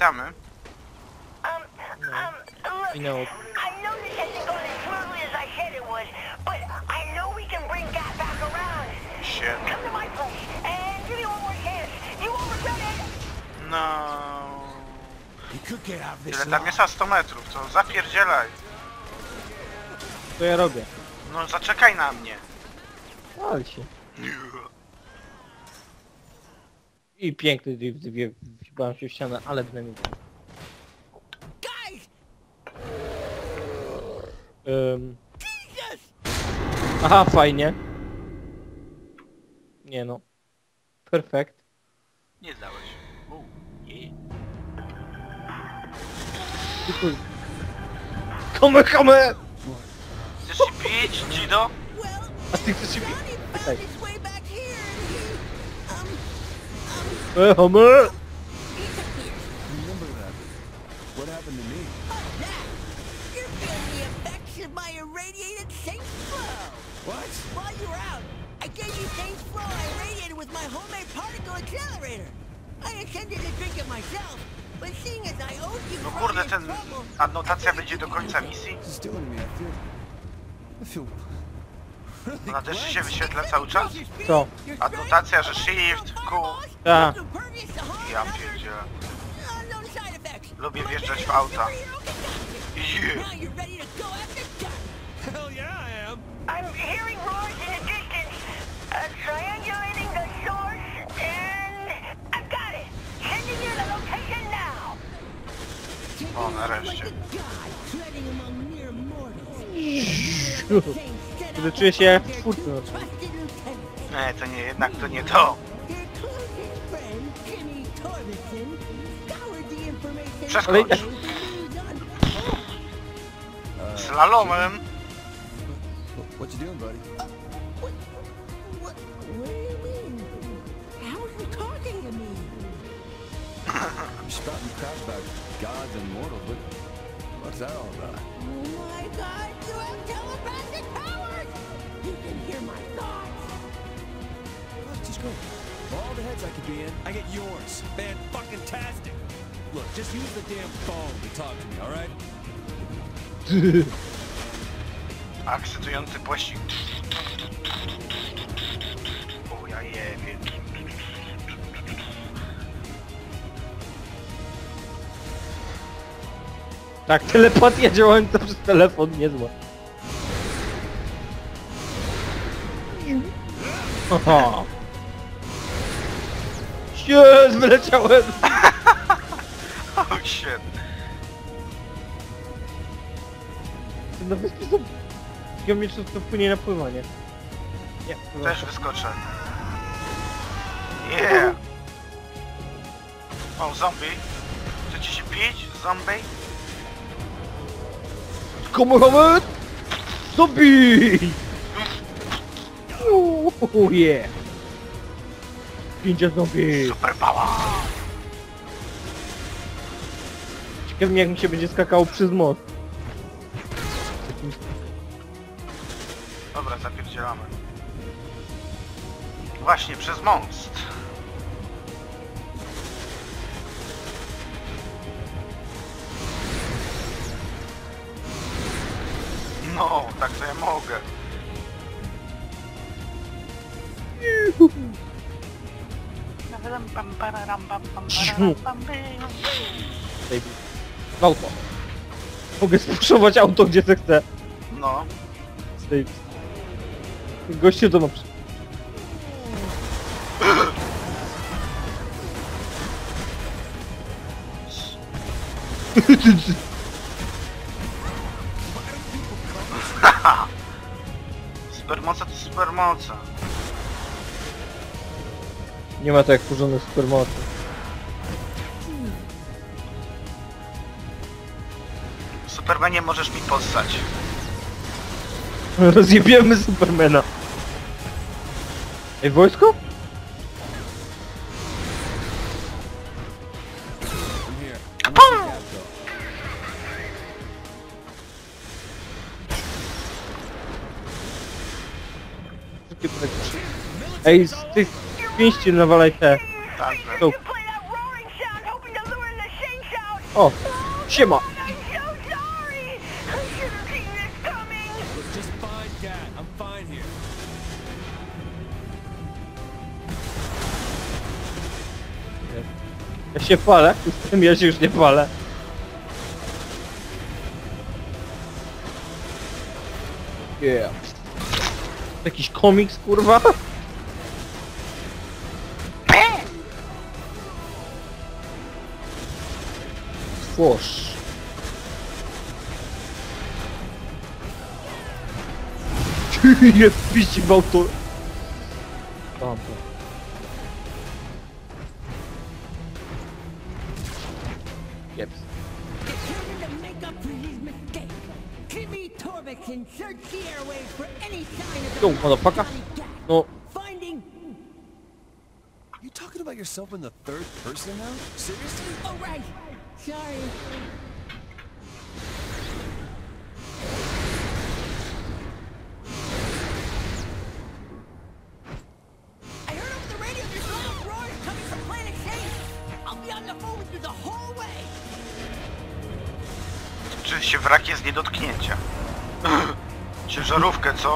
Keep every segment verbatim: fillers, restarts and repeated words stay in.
witamy. Minęło. I know this isn't going as smoothly as I said it would, but I know we can bring Gat back around. Shit. Come to my place and give me one more chance. You won't regret it. No. You could get out of this Ile tam jest? A sto metrów, to zapierdzielaj. Co ja robię? No zaczekaj na mnie. Wal się. I piękny drift, wjebałem się w ścianę, ale bynajmniej. Um. Aha, fajnie. Nie no. Perfekt. Nie zdałeś. U, nie. Tylko... Kome, kome! Chcesz się bić, Gido? A ty chcesz się bić? Czekaj. E, kome! Remember that. What happened to me? You're feeling the effects of my irradiated Saints Flow! What? While you were out, I gave you Saints Flow I irradiated with my homemade particle accelerator. I intended to drink it myself, but seeing as I owed you No for kurde, this ten trouble, adnotacja będzie do końca misji? This is doing to me. I feel... I feel... really Ona też great. się wyświetla cały czas? Co? Adnotacja, że shift, Q. Ta. Ja pierdzielę. Unknown side effects. Lubię wjeżdżać w auta. Yeah. Now you're ready to go after Gat. Hell yeah, I am. I'm hearing roars in the distance, uh, triangulating the source, and I've got it. Sending you the location now. O, nareszcie. Kiedy czuję się jak w czwórce. Nie, to nie, jednak to nie to. Przeskocz. Slalomem. What you doing, buddy? What, what, what do you mean? How are you talking to me? You're spouting crap about gods and mortals, but what's that all about? Oh my god, you have telepathic powers! You can hear my thoughts! Let's just go. Of all the heads I could be in, I get yours. Fan-fucking-tastic. Look, just use the damn phone to talk to me, alright? Ekscytujący pościg. O, ja jebie. Tak, telepatia działająca przez telefon, niezła. Aha. Jest, wyleciałem! O, shit. Na wyspie są... Geometryczne to wpłynie na pływanie. Nie, pływanie. Też wyskoczę. Yeah. O, zombie. Chcecie się bić? Zombie? Komuchamy! Zombie! Uuu, yeah! Pięcia zombie! Super power! Ciekawe jak mi się będzie skakało przez most. Dobra, zapierdzielamy. Właśnie, przez most. No, tak to ja mogę. W auto. Mogę spuszować auto gdzie se chcę. No. Z tej... Gościu to ma przy... Supermoce to supermoce. Nie ma to jak kurzone supermocy. Supermanie możesz mi possać. Rozjebiemy Supermana. Ej, wojsko? I'm here. I'm not the cat, though. Ej, z tych pięści nawalaj te. Tak, To. You play that roaring sound, hoping to lure in the Shane O! Siema! I'm so sorry! I should have seen this coming! Look, just fine, Cat. I'm fine here. Ja się palę, z tym ja się już nie palę. Yeah. Jakiś komiks, kurwa? Tworz. Jest piści w auto. Dobra. Jeps. Determined to make up for his mistake, Timmy Torbeck can search the airwaves for any sign of Yo, the motherfucker. Johnny Gat. No, Finding... You talking about yourself in the third person now? Seriously? Oh, right. Sorry. I heard over the radio there's loud roars coming from Planet Shade. I'll be on the phone with you the whole way. Oczywiście wrak jest nie do dotknięcia. Ciężarówkę, co?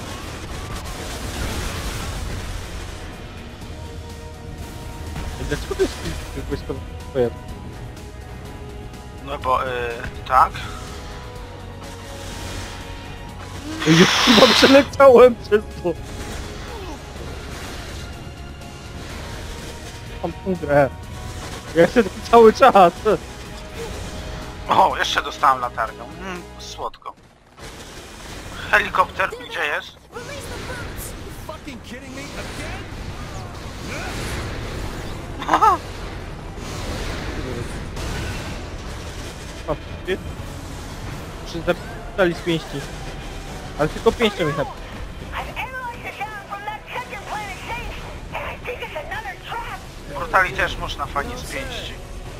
dlaczego to jest wojskowy pojazd? No bo, y, tak? Ja chyba przeleciałem przez to. Mam tą grę. Ja chcę taki cały czas. O, jeszcze dostałem latarnią. Mm, słodko. Helikopter, gdzie jest? Release the boots. Fucking kidding me again? O, ty? Muszę zapytali z pięści. Ale tylko pięścią mi I've analyzed the sound from that second Planet Shade, and I think it's another trap. Brutali też można fajnie z pięści.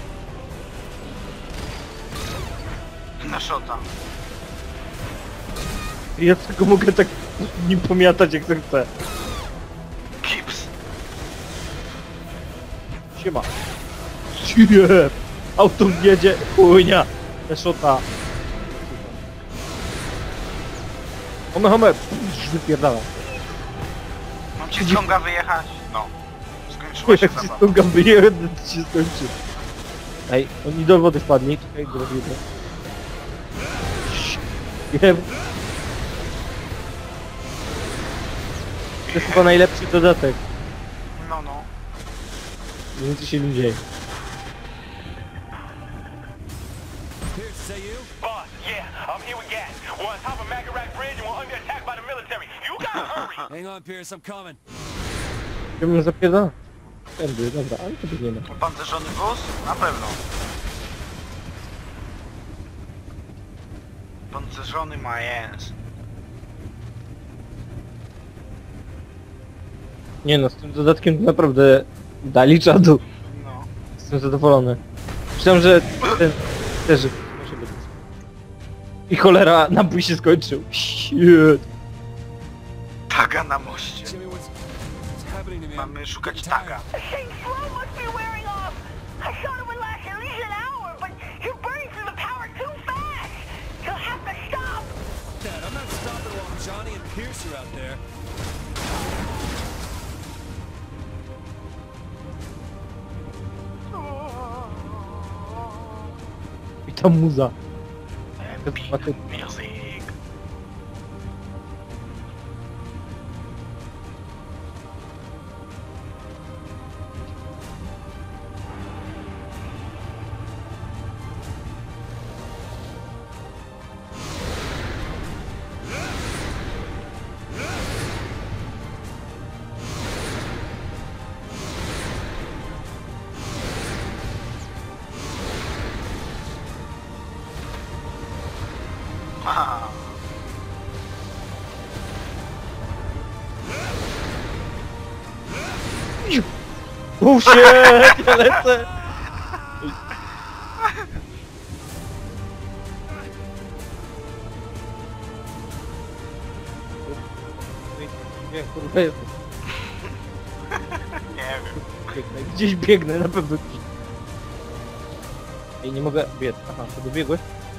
Na szota. Ja tylko mogę tak nim pomiatać jak chcę. Kips. Siema. Jeb. Auto jedzie. Chujnia. Szota. Home, home. Wypierdala. Mam ci ściąga wyjechać? No. Skończyło się Jak ci zabawa. ściągam wyjechać, to się skończy. Ej, oni do wody wpadli. Czekaj, do wody. Jeb. To jest chyba najlepszy dodatek. No, no. Nie wiem co się nie dzieje. Pierce, is that you? Boss, yeah, I'm here with gas. We're on top of Magarac Bridge and we're under attack by the military. You gotta hurry! Hang on, Pierce, I'm coming. Ja bym zapierdala. Tędy, dobra, ale to biegniemy. Opancerzony wóz? Na pewno. Opancerzony ma jest. Nie no, z tym dodatkiem to naprawdę dali czadu. No. Jestem zadowolony. Myślałem, że ten też może być. I cholera, nabój się skończył. Shit. Taga na moście. Jimmy, what's, what's happening to me? Mamy szukać I'm taga. The Shade's flow must be wearing off. I thought it would last at least an hour, but you're burning through the power too fast. You'll have to stop. Dad, I'm not stopping while Johnny and Pierce are out there. I ta muza. Epic music. Aha. Oh shit, ja lecę. Nie, kurwa jestem. Nie wiem. Biegnę, gdzieś biegnę, na pewno gdzieś. Ej, nie mogę biec. Aha, to dobiegłeś?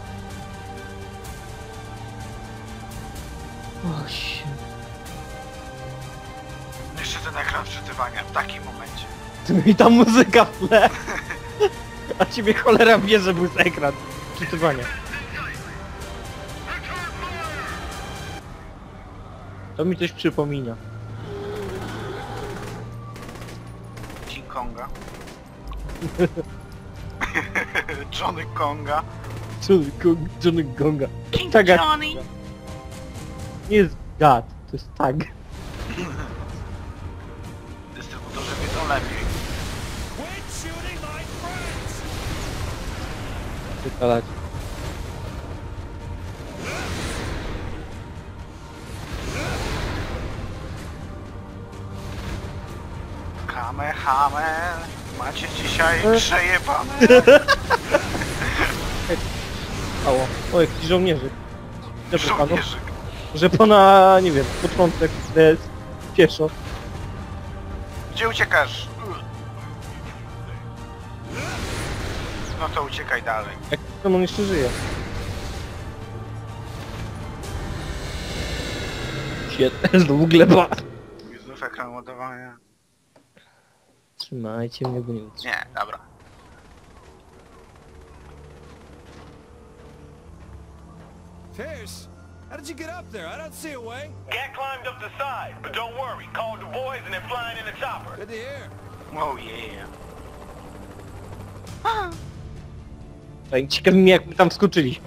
O, się. Jeszcze ten ekran wczytywania w takim momencie. I ta muzyka w tle. A ciebie cholera wie, że był ekran czytywania. To mi coś przypomina. King Konga. Johnny Konga. Johnny, Kong, Johnny Gonga. King Taga. Johnny. Nie jest gad, to jest tag. Dystrybutorzy wiedzą lepiej. Quit shooting my friends! Wykalać. Kamehamer. Macie dzisiaj przejebane. Ało. O, jakiś żołnierzy. Dobrze panu. Żołnierzyk. Że pana, nie wiem, początek jest pieszo. Gdzie uciekasz? No to uciekaj dalej. Jak to on jeszcze żyje. Świetnie, znowu gleba. Znów ekran ładowania. Trzymajcie mnie, bo nie utrzymam. Nie, dobra. Pierce, how did you get up there? I don't see a way. Gat climbed up the side, but don't worry. Called the boys and they're flying in the chopper. Good to hear. Oh yeah. Tak, ciekawi mnie, jak my tam skoczyliśmy.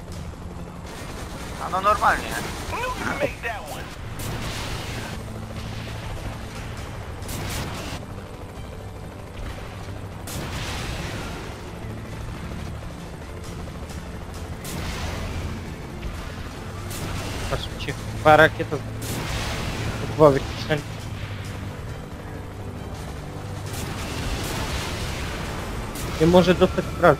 A no normalnie. Knew you'd make that one. Patrz, mi się chyba rakieta z głowy kieszeni. Nie może dostać pracy.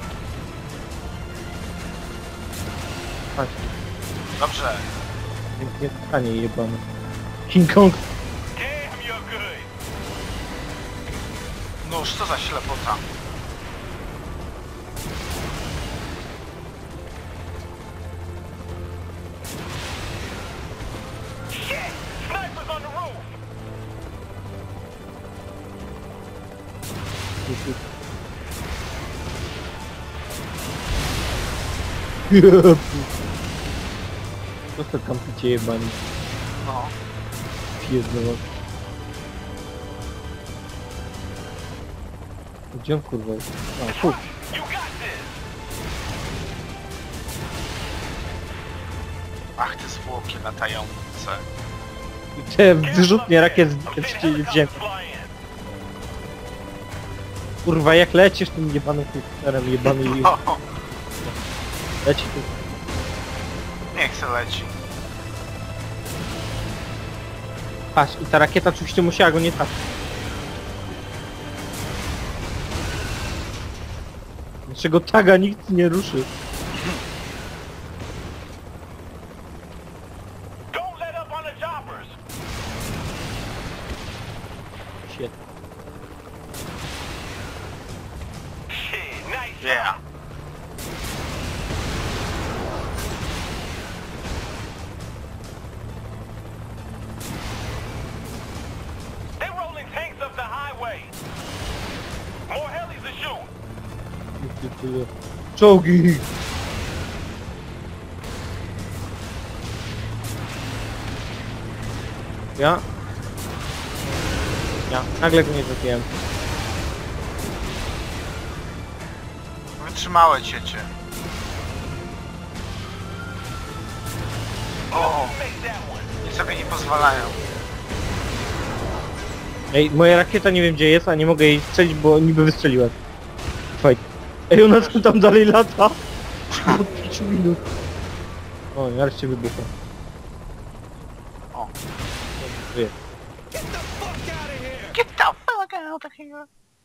Patrz, Dobrze. nie, nie stanie jebany. King Kong. Damn, you're good. Nóż, co za ślepota. Shit! Snipers on the roof! Co to tam picie jebani? No. Pierdolę. Gdzie on kurwa jest? A, tu. You got this! Ach, te zwłoki latające. I te wyrzutnie rakiet z I'm seeing z ziemi. helicopters fly in. Kurwa, jak lecisz tym jebanym helikopterem, jebany i No. leci tu. Nie chcę leci. Patrz, i ta rakieta oczywiście musiała go nie trafić. Dlaczego taga nikt nie ruszy? Don't let up on the choppers! Shit. Shit, nice. Yeah. They're rolling tanks up the highway. More helis to shoot. Czołgi! Ja? Ja, nagle go nie trafiłem. Wytrzymałe ciecie. O, Make that one. i sobie nie pozwalają. Ej, moja rakieta nie wiem gdzie jest, a nie mogę jej strzelić, bo niby wystrzeliłem. Fajnie. Ej, ona tam dalej lata. Od pięciu minut. O, nareszcie wybuchła. O. Żyje. Get the fuck out of here! Get the fuck out of here.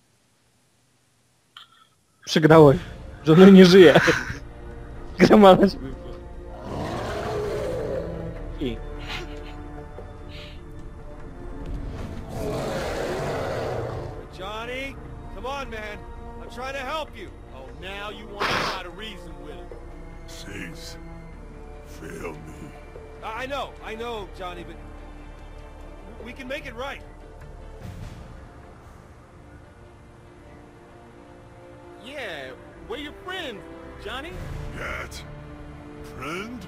Przegrałeś. Żony nie żyje. Gra ma na siebie. I. Johnny, come on, man. I'm trying to help you. Oh Now you want to try to reason with him. Cease. Fail me. I I know, I know, Johnny, but we can make it right. Yeah, we're your friends, Johnny. Yet. Friend?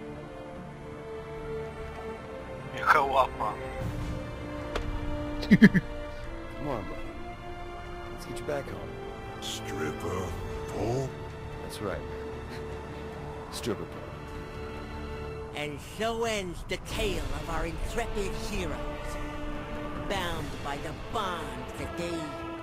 Jaka łapa. Come on, buddy. Let's get you back home. Stripper. Pole? That's right. Stripper pole. And so ends the tale of our intrepid heroes, bound by the bond that they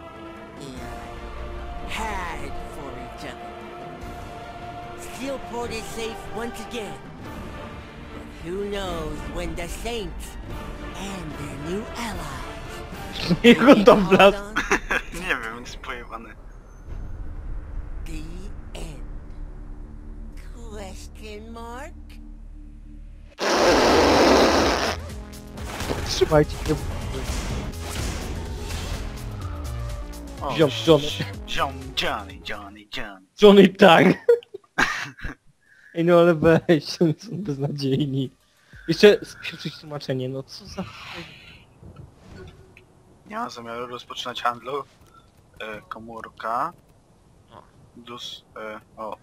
uh, had for each other. Steelport is safe once again, but who knows when the Saints and their new allies Niech on tam hold wlazł. on. Nie wiem, jest pojebany. The end. Question mark? Trzymajcie się. O, Ziom, Johnny. Ziom, Johnny, Johnny, Johnny. Johnny tak. Ej no ale weź, oni są beznadziejni. Jeszcze spieprzyć tłumaczenie, no co za... Nie mam zamiaru rozpoczynać handlu. E, komórka. Dus, e, o.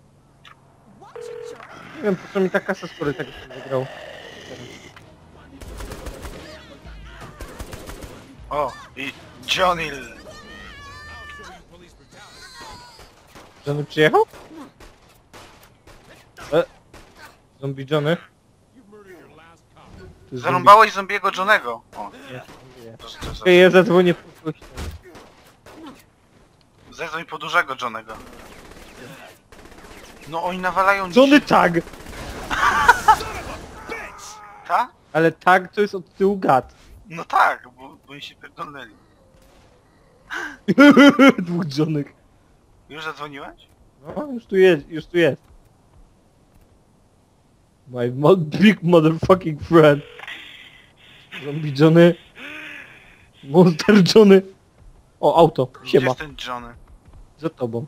Nie wiem po co mi ta kasa, skoro tak się wygrał. O, i Johnny. Johnny przyjechał? E? Zombie Johnny? To jest Zarąbałeś zombiego Johnego. O, zombie- nie. to, to, to, Czekaj, ja zadzwonię po coś. Zadzwoń po dużego Johnego. No oni nawalają Johnny tag! Ta? Ale tag to jest od tyłu gad. No tak, bo, bo oni się pierdolnęli. Dwóch Johnek. Już zadzwoniłeś? No, już tu jest, już tu jest. My mo big motherfucking friend. Zombie Johnny. Monster Johnny. O, auto. Gdzie Siema. jest ten Johnny? Za tobą.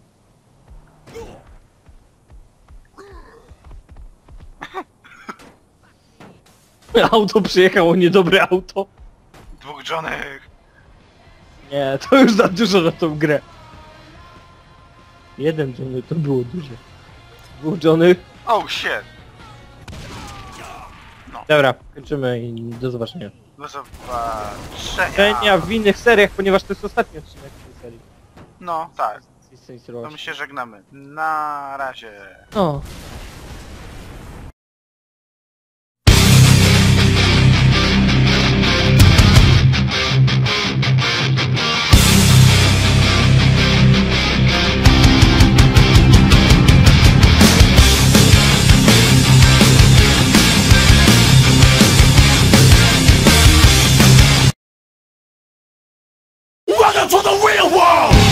Auto przyjechało, niedobre auto. Dwóch Johnnych. Nie, to już za dużo na tą grę. Jeden Johnny to było duże. Dwóch Johnny. Oh shit. Dobra, kończymy i do zobaczenia. Do zobaczenia. Zobaczenia w innych seriach, ponieważ to jest ostatni odcinek tej serii. No tak, Saints to Row. my się żegnamy. Na razie. No. Welcome to the real world!